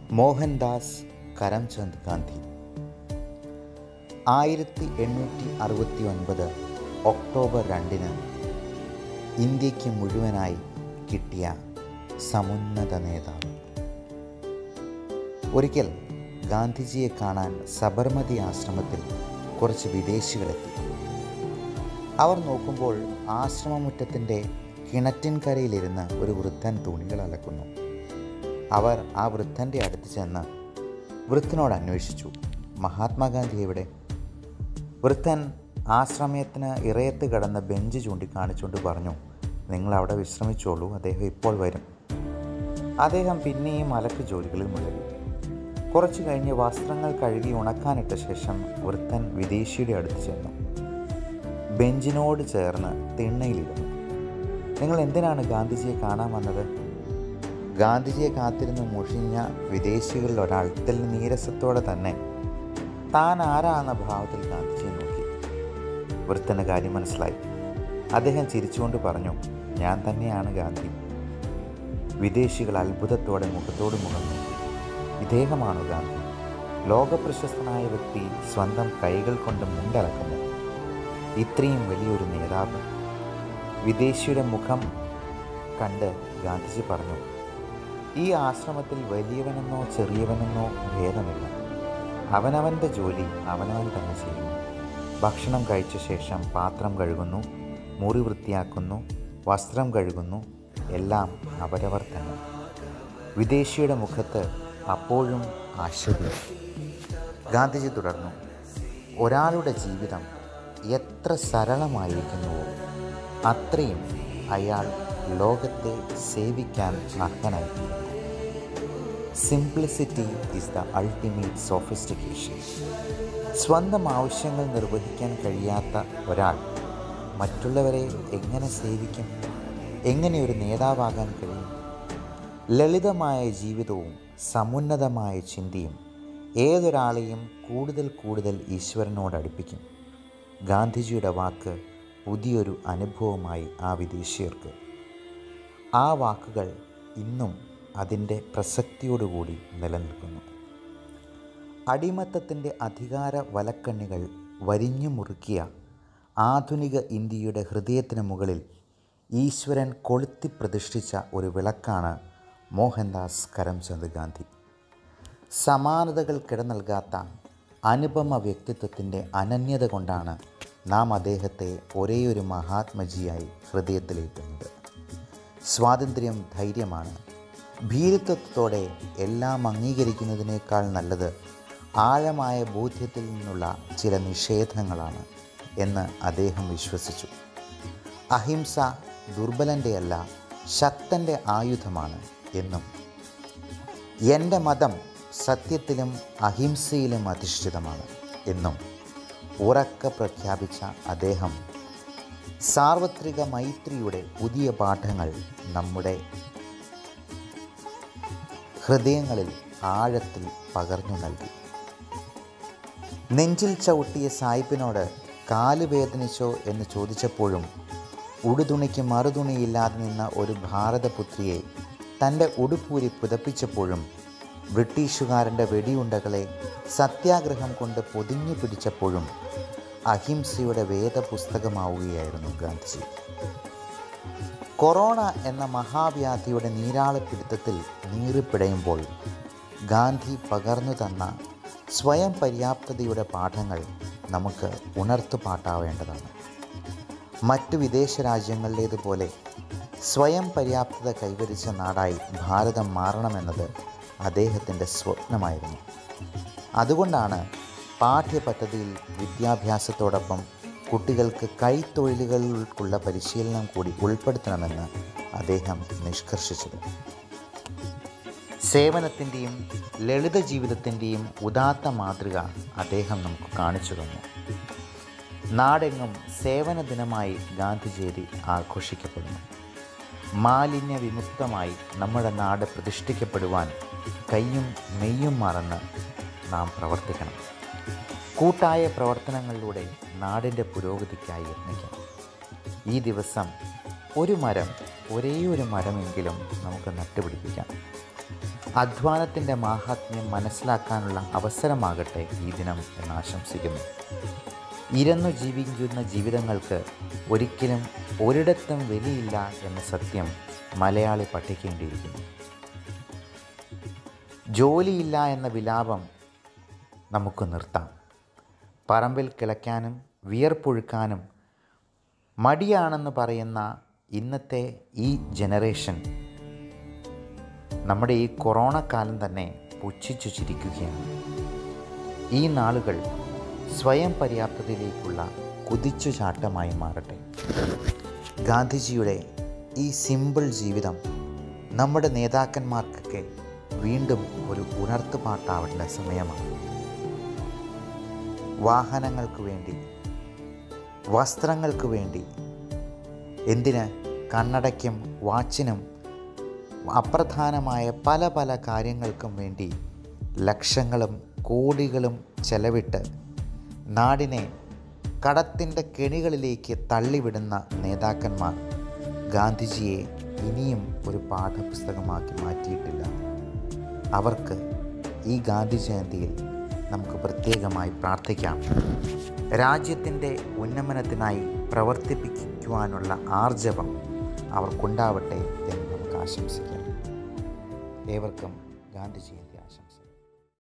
Mohandas Karamchand Gandhi 1869 October 2 ഇന്ത്യക്ക് മുഴുവനായി കിട്ടിയ സമുന്നത നേതാവ്. ഒരിക്കൽ ഗാന്ധിജിയെ കാണാൻ സബർമതി ആശ്രമത്തിൽ കുറച്ച് വിദേശികളെത്തി. അവർ നോക്കുമ്പോൾ ആശ്രമമുറ്റത്തിൻ്റെ കിണറ്റിൻകരയിലിരുന്ന് ഒരു വൃദ്ധൻ തുണികൾ അലക്കുന്നു. അവർ ആ വൃദ്ധൻ്റെ അടുത്ത് ചെന്ന് വൃദ്ധനോട് അന്വേഷിച്ചു, മഹാത്മാഗാന്ധി എവിടെ? വൃദ്ധൻ ആശ്രമത്തിന് ഇറയത്ത് കിടന്ന ബെഞ്ച് ചൂണ്ടിക്കാണിച്ചുകൊണ്ട് പറഞ്ഞു, നിങ്ങളവിടെ വിശ്രമിച്ചോളൂ, അദ്ദേഹം ഇപ്പോൾ വരും. അദ്ദേഹം പിന്നെയും അലക്ക് ജോലികളിൽ മുഴുകി. കുറച്ചു കഴിഞ്ഞ് വസ്ത്രങ്ങൾ കഴുകി ഉണക്കാനിട്ട ശേഷം വൃദ്ധൻ വിദേശിയുടെ അടുത്ത് ചെന്നു. ബെഞ്ചിനോട് ചേർന്ന് തിണ്ണയിലിരുന്നു. നിങ്ങൾ എന്തിനാണ് ഗാന്ധിജിയെ കാണാൻ വന്നത്? ഗാന്ധിജിയെ കാത്തിരുന്ന് മുഷിഞ്ഞ വിദേശികളിൽ ഒരാൾ തെല്ല് നീരസത്തോടെ തന്നെ താൻ ആരാണെന്ന ഭാവത്തിൽ ഗാന്ധിജിയെ നോക്കി. വൃദ്ധന് കാര്യം മനസ്സിലായി. അദ്ദേഹം ചിരിച്ചുകൊണ്ട് പറഞ്ഞു, ഞാൻ തന്നെയാണ് ഗാന്ധി. വിദേശികൾ അത്ഭുതത്തോടെ മുഖത്തോട് മുഖം നോക്കി. ഇദ്ദേഹമാണോ ഗാന്ധി? ലോകപ്രശസ്തനായ വ്യക്തി സ്വന്തം കൈകൾ കൊണ്ട് മുണ്ടലക്കുന്നു. ഇത്രയും വലിയൊരു നേതാവ്. വിദേശിയുടെ മുഖം കണ്ട് ഗാന്ധിജി പറഞ്ഞു, ഈ ആശ്രമത്തിൽ വലിയവനെന്നോ ചെറിയവനെന്നോ ഭേദമില്ല. അവനവൻ്റെ ജോലി അവനവൻ തന്നെ ചെയ്യുന്നു. ഭക്ഷണം കഴിച്ച ശേഷം പാത്രം കഴുകുന്നു, മുറി വൃത്തിയാക്കുന്നു, വസ്ത്രം കഴുകുന്നു, എല്ലാം അവരവർ തന്നെ. വിദേശിയുടെ മുഖത്ത് അപ്പോഴും ആശ്ചര്യം. ഗാന്ധിജി തുടർന്നു, ഒരാളുടെ ജീവിതം എത്ര സരളമായിരിക്കുന്നുവോ അത്രയും അയാൾ ലോകത്തെ സേവിക്കാൻ അർഹനായിരിക്കുന്നു. Simplicity is the ultimate sophistication. സ്വന്തം ആവശ്യങ്ങൾ നിർവഹിക്കാൻ കഴിയാത്ത ഒരാൾ മറ്റുള്ളവരെ എങ്ങനെ സേവിക്കും? എങ്ങനെ ഒരു നേതാവാകാൻ കഴിയും? ലളിതമായ ജീവിതവും സമുന്നതമായ ചിന്തയും ഏതൊരാളെയും കൂടുതൽ ഈശ്വരനോട് അടുപ്പിക്കും. ഗാന്ധിജിയുടെ വാക്ക് പുതിയൊരു അനുഭവമായി ആ വിദേശീയർക്ക്. ആ വാക്കുകൾ ഇന്നും അതിൻ്റെ പ്രസക്തിയോടുകൂടി നിലനിൽക്കുന്നു. അടിമത്തത്തിൻ്റെ അധികാര വലക്കണ്ണികൾ വരിഞ്ഞു മുറുക്കിയ ആധുനിക ഇന്ത്യയുടെ ഹൃദയത്തിന് മുകളിൽ ഈശ്വരൻ കൊളുത്തി പ്രതിഷ്ഠിച്ച ഒരു വിളക്കാണ് മോഹൻദാസ് കരംചന്ദ് ഗാന്ധി. സമാനതകൾ നൽകാത്ത അനുപമ വ്യക്തിത്വത്തിൻ്റെ അനന്യത കൊണ്ടാണ് നാം അദ്ദേഹത്തെ ഒരേയൊരു മഹാത്മജിയായി ഹൃദയത്തിലേറ്റുന്നത്. സ്വാതന്ത്ര്യം ധൈര്യമാണ്. ഭീരുത്വത്തോടെ എല്ലാം അംഗീകരിക്കുന്നതിനേക്കാൾ നല്ലത് ആഴമായ ബോധ്യത്തിൽ നിന്നുള്ള ചില നിഷേധങ്ങളാണ് എന്ന് അദ്ദേഹം വിശ്വസിച്ചു. അഹിംസ ദുർബലൻ്റെയല്ല, ശക്തൻ്റെ ആയുധമാണ് എന്നും എൻ്റെ മതം സത്യത്തിലും അഹിംസയിലും അധിഷ്ഠിതമാണ് എന്നും ഉറക്കെ പ്രഖ്യാപിച്ച അദ്ദേഹം സാർവത്രിക മൈത്രിയുടെ പുതിയ പാഠങ്ങൾ നമ്മുടെ ഹൃദയങ്ങളിൽ ആഴത്തിൽ പകർന്നു നൽകി. നെഞ്ചിൽ ചവിട്ടിയ സായിപ്പിനോട് കാല് വേദനിച്ചോ എന്ന് ചോദിച്ചപ്പോഴും ഉടുതുണിക്ക് മറുതുണിയില്ലാതെ നിന്ന ഒരു ഭാരതപുത്രിയെ തൻ്റെ ഉടുപ്പൂരി പുതപ്പിച്ചപ്പോഴും ബ്രിട്ടീഷുകാരൻ്റെ വെടിയുണ്ടകളെ സത്യാഗ്രഹം കൊണ്ട് പൊതിഞ്ഞു പിടിച്ചപ്പോഴും അഹിംസയുടെ വേദപുസ്തകമാവുകയായിരുന്നു ഗാന്ധിജി. കൊറോണ എന്ന മഹാവ്യാധിയുടെ നീരാളിപ്പിടുത്തത്തിൽ നീറിപ്പിടയുമ്പോൾ ഗാന്ധി പകർന്നു തന്ന സ്വയം പര്യാപ്തതയുടെ പാഠങ്ങൾ നമുക്ക് ഉണർത്തുപാട്ടാവേണ്ടതാണ്. മറ്റു വിദേശ രാജ്യങ്ങളിലേതുപോലെ സ്വയം പര്യാപ്തത കൈവരിച്ച നാടായി ഭാരതം മാറണമെന്നത് അദ്ദേഹത്തിൻ്റെ സ്വപ്നമായിരുന്നു. അതുകൊണ്ടാണ് പാഠ്യപദ്ധതിയിൽ വിദ്യാഭ്യാസത്തോടൊപ്പം കുട്ടികൾക്ക് കൈത്തൊഴിലുകൾക്കുള്ള പരിശീലനം കൂടി ഉൾപ്പെടുത്തണമെന്ന് അദ്ദേഹം നിഷ്കർഷിച്ചത്. സേവനത്തിൻ്റെയും ലളിത ജീവിതത്തിൻ്റെയും ഉദാത്ത മാതൃക അദ്ദേഹം നമുക്ക് കാണിച്ചു തന്നു. നാടെങ്ങും സേവന ദിനമായി ഗാന്ധി ജയന്തി ആഘോഷിക്കപ്പെടുന്നു. മാലിന്യ വിമുക്തമായി നമ്മുടെ നാട് പ്രതിഷ്ഠിക്കപ്പെടുവാൻ കയ്യും മെയ്യും മറന്ന് നാം പ്രവർത്തിക്കണം. കൂട്ടായ പ്രവർത്തനങ്ങളിലൂടെ നാടിൻ്റെ പുരോഗതിക്കായി യത്നിക്കണം. ഈ ദിവസം ഒരേയൊരു മരമെങ്കിലും നമുക്ക് നട്ടുപിടിപ്പിക്കാം. അധ്വാനത്തിൻ്റെ മാഹാത്മ്യം മനസ്സിലാക്കാനുള്ള അവസരമാകട്ടെ ഈ ദിനം എന്ന് ആശംസിക്കുന്നു. ഇരന്നു ജീവിക്കുന്ന ജീവിതങ്ങൾക്ക് ഒരിക്കലും ഒരിടത്തും വിലയില്ല എന്ന സത്യം മലയാളി പഠിക്കേണ്ടിയിരിക്കുന്നു. ജോലിയില്ല എന്ന വിലാപം നമുക്ക് നിർത്താം. പറമ്പിൽ കിളയ്ക്കാനും വിയർപ്പൊഴുക്കാനും മടിയാണെന്ന് പറയുന്ന ഇന്നത്തെ ഈ ജനറേഷൻ നമ്മുടെ ഈ കൊറോണ കാലം തന്നെ പുച്ഛിച്ചു ചിരിക്കുകയാണ്. ഈ നാളുകൾ സ്വയം പര്യാപ്തതയിലേക്കുള്ള കുതിച്ചുചാട്ടമായി മാറട്ടെ. ഗാന്ധിജിയുടെ ഈ സിമ്പിൾ ജീവിതം നമ്മുടെ നേതാക്കന്മാർക്കൊക്കെ വീണ്ടും ഒരു ഉണർത്തുപാട്ടാവേണ്ട സമയമാണ്. വാഹനങ്ങൾക്ക് വേണ്ടി, വസ്ത്രങ്ങൾക്ക് വേണ്ടി, എന്തിന് കണ്ണടയ്ക്കും വാച്ചിനും അപ്രധാനമായ പല പല കാര്യങ്ങൾക്കും വേണ്ടി ലക്ഷങ്ങളും കോടികളും ചെലവിട്ട് നാടിനെ കടത്തിൻ്റെ കെണികളിലേക്ക് തള്ളിവിടുന്ന നേതാക്കന്മാർ ഗാന്ധിജിയെ ഇനിയും ഒരു പാഠപുസ്തകമാക്കി മാറ്റിയിട്ടില്ല. അവർക്ക് ഈ ഗാന്ധി ജയന്തിയിൽ നമുക്ക് പ്രത്യേകമായി പ്രാർത്ഥിക്കാം. രാജ്യത്തിൻ്റെ ഉന്നമനത്തിനായി പ്രവർത്തിപ്പിക്കുവാനുള്ള ആർജവം അവർക്കുണ്ടാവട്ടെ എന്ന് നമുക്ക് ആശംസിക്കാം. ഏവർക്കും ഗാന്ധി ജയന്തി.